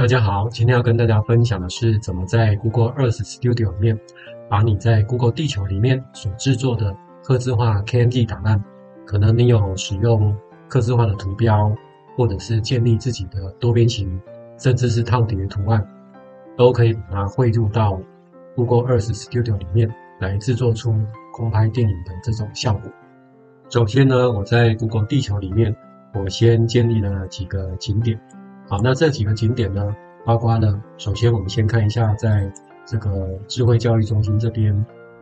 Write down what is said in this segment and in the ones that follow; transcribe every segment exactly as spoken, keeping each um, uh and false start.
大家好，今天要跟大家分享的是怎么在 Google Earth Studio 里面，把你在 Google 地球里面所制作的客制化 K M G 档案，可能你有使用客制化的图标，或者是建立自己的多边形，甚至是套叠图案，都可以把它汇入到 Google Earth Studio 里面来制作出空拍电影的这种效果。首先呢，我在 Google 地球里面，我先建立了几个景点。好，那这几个景点呢，包括呢，首先我们先看一下，在这个智慧教育中心这边，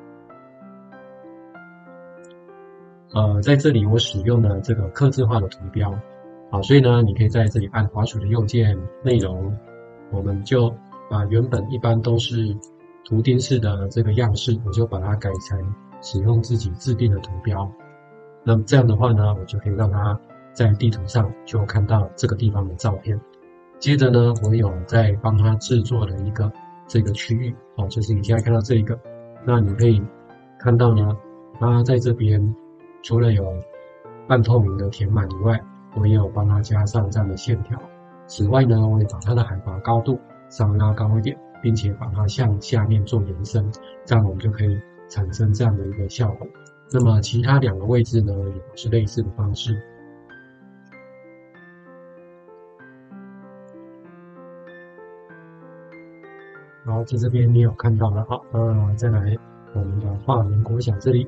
呃，在这里我使用了这个客制化的图标，好，所以呢，你可以在这里按滑鼠的右键内容，我们就把原本一般都是图钉式的这个样式，我就把它改成使用自己制定的图标。那么这样的话呢，我就可以让它在地图上就看到这个地方的照片。接着呢，我有在帮它制作了一个这个区域，哦，就是你现在看到这一个，那你可以看到呢，它在这边除了有半透明的填满以外，我也有帮它加上这样的线条。此外呢，我也把它的海拔高度稍微拉高一点，并且把它向下面做延伸，这样我们就可以产生这样的一个效果。那么其他两个位置呢，也是类似的方式。然后在这边你有看到了，好，那再来我们的华人国小这里，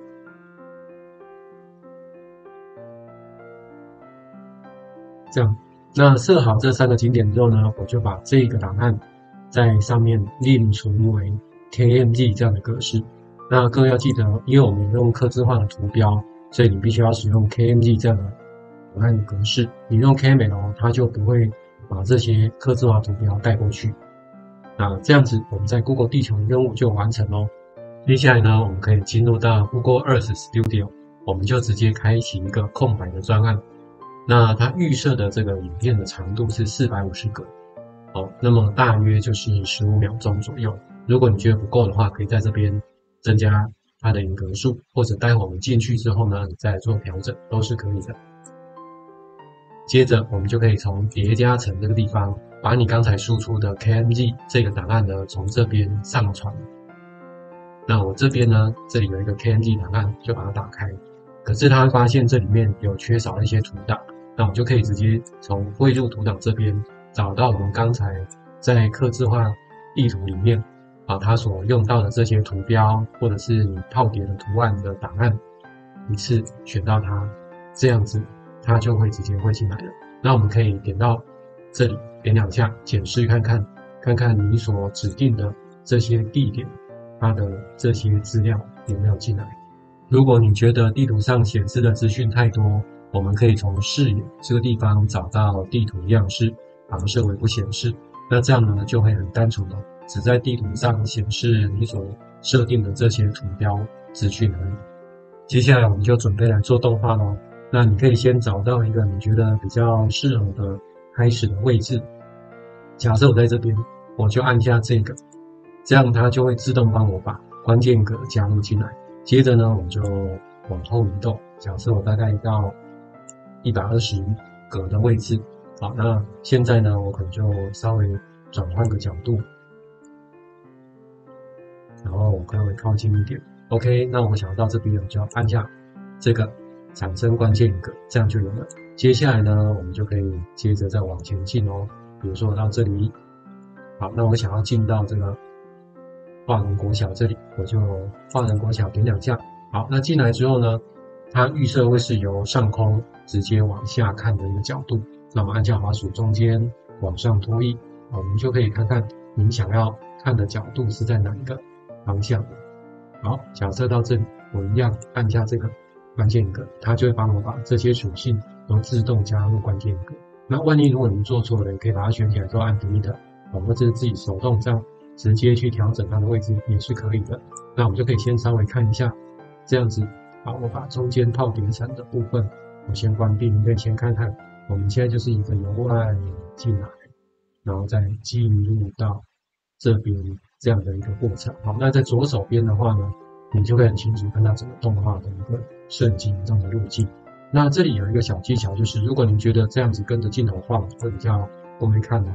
这样，那设好这三个景点之后呢，我就把这个档案在上面另存为 K M G 这样的格式。那各位要记得，因为我们用客制化的图标，所以你必须要使用 K M G 这样的档案格式。你用 K M L， 它就不会把这些客制化图标带过去。那这样子，我们在 Google 地球的任务就完成咯。接下来呢，我们可以进入到 Google Earth Studio， 我们就直接开启一个空白的专案。那它预设的这个影片的长度是四百五十格，哦，那么大约就是十五秒钟左右。如果你觉得不够的话，可以在这边增加它的影格数，或者待会我们进去之后呢，你再做调整，都是可以的。接着，我们就可以从叠加层这个地方，把你刚才输出的 K M G 这个档案呢，从这边上传。那我这边呢，这里有一个 K M G 档案，就把它打开。可是它发现这里面有缺少了一些图档，那我们就可以直接从汇入图档这边找到我们刚才在客制化地图里面啊，它所用到的这些图标，或者是你套叠的图案的档案，一次选到它，这样子它就会直接汇进来了。那我们可以点到这里，点两下检视看看，看看你所指定的这些地点，它的这些资料有没有进来。如果你觉得地图上显示的资讯太多，我们可以从视野这个地方找到地图样式，把它设为不显示。那这样呢，就会很单纯的只在地图上显示你所设定的这些图标资讯而已。接下来我们就准备来做动画咯。那你可以先找到一个你觉得比较适合的开始的位置。假设我在这边，我就按下这个，这样它就会自动帮我把关键格加入进来。接着呢，我就往后移动。假设我大概到一百二十格的位置，好，那现在呢，我可能就稍微转换个角度，然后我稍微靠近一点。OK， 那我想要到这边，我就要按下这个产生关键格，这样就有了。接下来呢，我们就可以接着再往前进哦。比如说我到这里，好，那我想要进到这个华人国小这里，我就华人国小点两下。好，那进来之后呢，它预设会是由上空直接往下看的一个角度。那我们按下滑鼠中间往上拖移，我们就可以看看您想要看的角度是在哪一个方向。好，假设到这里，我一样按下这个关键格，它就会帮我把这些属性都自动加入关键格。那万一如果你做错了，你可以把它选起来之后按 Delete， 或者是自己手动这样直接去调整它的位置也是可以的。那我们就可以先稍微看一下，这样子，好，我把中间套叠层的部分我先关闭，你可以先看看，我们现在就是一个由外进来，然后再进入到这边这样的一个过程。好，那在左手边的话呢，你就会很清楚看到整个动画的一个顺境这样的路径。那这里有一个小技巧，就是如果你觉得这样子跟着镜头晃会比较不会看的话，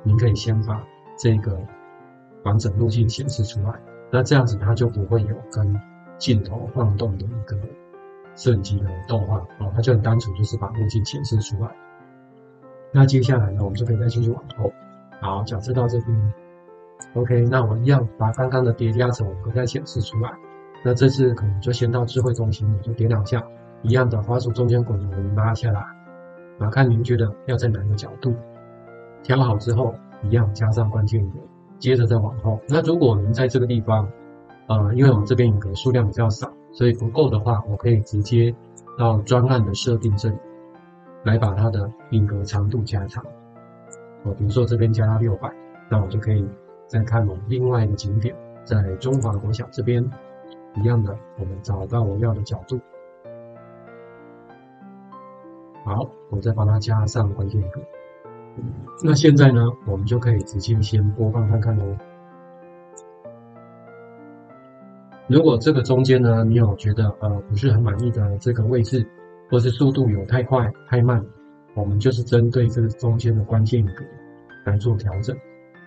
您可以先把这个完整路径显示出来，那这样子它就不会有跟镜头晃动的一个摄影机的动画哦，它就很单纯，就是把路径显示出来。那接下来呢，我们就可以再继续往后。好，假设到这边 ，OK， 那我一样把刚刚的叠加层我们再显示出来。那这次可能就先到智慧中心，我就点两下，一样的滑鼠中间滚轮拉下来，然后看您觉得要在哪个角度，调好之后，一样加上关键格，接着再往后。那如果您在这个地方，呃，因为我们这边影格数量比较少，所以不够的话，我可以直接到专案的设定这里，来把它的影格长度加长。哦，比如说这边加到六百，那我就可以再看我们另外一个景点，在中华国小这边，一样的，我们找到我要的角度。好，我再帮它加上关键格。那现在呢，我们就可以直接先播放看看咯。如果这个中间呢，你有觉得呃不是很满意的这个位置，或是速度有太快太慢，我们就是针对这个中间的关键格来做调整。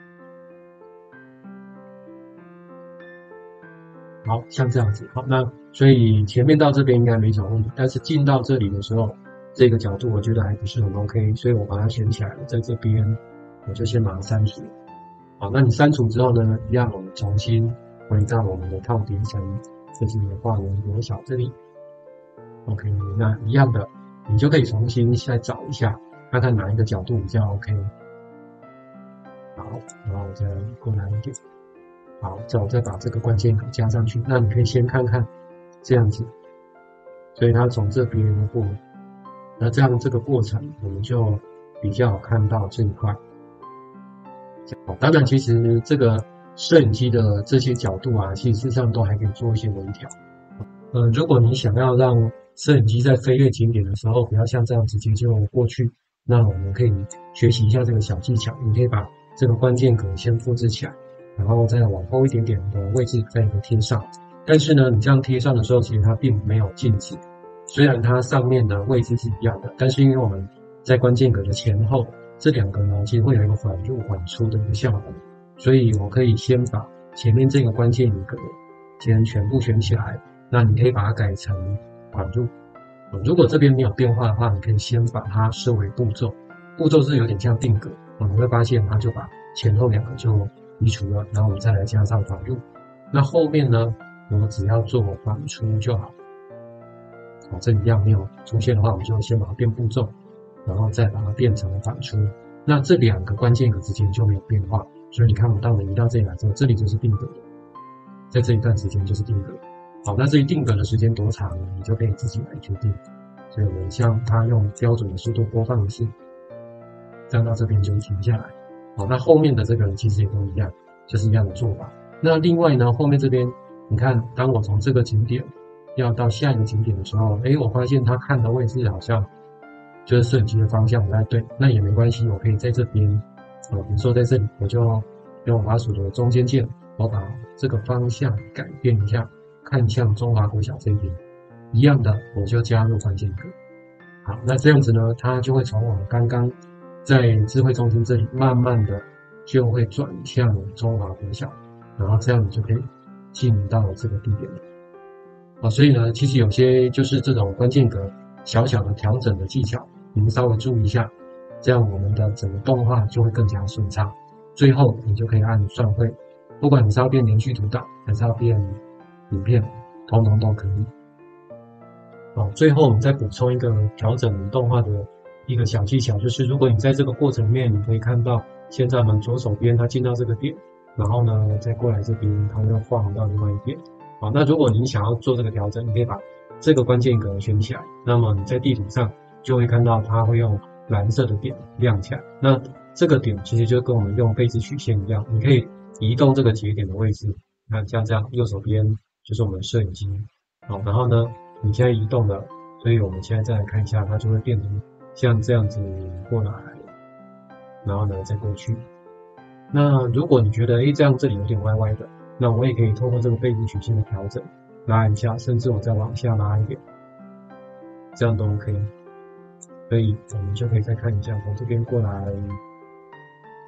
好，像这样子。好，那所以前面到这边应该没什么问题，但是进到这里的时候，这个角度我觉得还不是很 OK， 所以我把它选起来了，在这边我就先把它删除。好，那你删除之后呢，一样我们重新回到我们的套叠层，就是画圆国小这里。OK， 那一样的，你就可以重新再找一下，看看哪一个角度比较 OK。好，然后再过来一点。好，再我再把这个关键格加上去。那你可以先看看这样子，所以它从这边过，那这样这个过程我们就比较好看到这一块。当然，其实这个摄影机的这些角度啊，其实事实上都还可以做一些微调。呃，如果你想要让摄影机在飞越景点的时候，不要像这样直接就过去，那我们可以学习一下这个小技巧。你可以把这个关键格先复制起来，然后再往后一点点的位置再一个贴上。但是呢，你这样贴上的时候，其实它并没有静止，虽然它上面的位置是一样的，但是因为我们在关键格的前后这两个呢，其实会有一个缓入缓出的一个效果，所以我可以先把前面这个关键格先全部选起来，那你可以把它改成缓入。如果这边没有变化的话，你可以先把它设为步骤，步骤是有点像定格，你会发现它就把前后两个就移除了，然后我们再来加上缓入。那后面呢，我们只要做缓出就好。好，这一样没有出现的话，我们就先把它变步骤，然后再把它变成反出。那这两个关键格之间就没有变化，所以你看，我当我们移到这里来之后，这里就是定格的，在这一段时间就是定格。好，那至于定格的时间多长，你就可以自己来决定。所以我们像它用标准的速度播放一次，这样到这边就停下来。好，那后面的这个其实也都一样，就是一样的做法。那另外呢，后面这边你看，当我从这个景点要到下一个景点的时候，诶，我发现它看的位置好像就是摄影机的方向不太对，那也没关系，我可以在这边，呃，比如说在这里，我就用滑鼠的中间键，我把这个方向改变一下，看向中华国小这边，一样的，我就加入关键格。好，那这样子呢，它就会从我们刚刚在智慧中心这里，慢慢的就会转向中华国小，然后这样你就可以进到这个地点了。啊，所以呢，其实有些就是这种关键格小小的调整的技巧，你们稍微注意一下，这样我们的整个动画就会更加顺畅。最后你就可以按算会，不管你是要变连续图档，还是要变影片，通通都可以。好，最后我们再补充一个调整动画的一个小技巧，就是如果你在这个过程里面，你可以看到现在我们左手边它进到这个点，然后呢再过来这边，它又晃到另外一边。好，那如果你想要做这个调整，你可以把这个关键格选起来，那么你在地图上就会看到它会用蓝色的点亮起来。那这个点其实就跟我们用倍值曲线一样，你可以移动这个节点的位置，看像这样，右手边就是我们的摄影机。好，然后呢，你现在移动了，所以我们现在再来看一下，它就会变成像这样子过来，然后呢再过去。那如果你觉得诶这样这里有点歪歪的，那我也可以透过这个倍值曲线的调整拉一下，甚至我再往下拉一点，这样都 OK。所以我们就可以再看一下，从这边过来，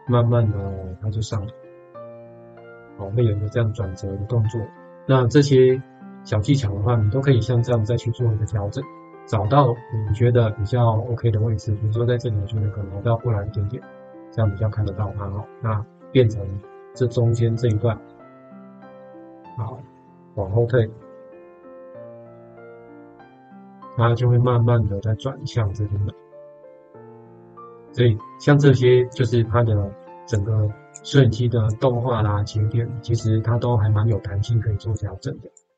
慢慢的它就上来，哦，会有一个这样转折的动作。那这些小技巧的话，你都可以像这样再去做一个调整，找到你觉得比较 OK 的位置，比如说在这里，我觉得可能要到过来一点点，这样比较看得到它哦。那变成这中间这一段，好，往后退，它就会慢慢的再转向这边来。所以像这些就是它的整个摄影机的动画啦、节点，其实它都还蛮有弹性可以做调整的。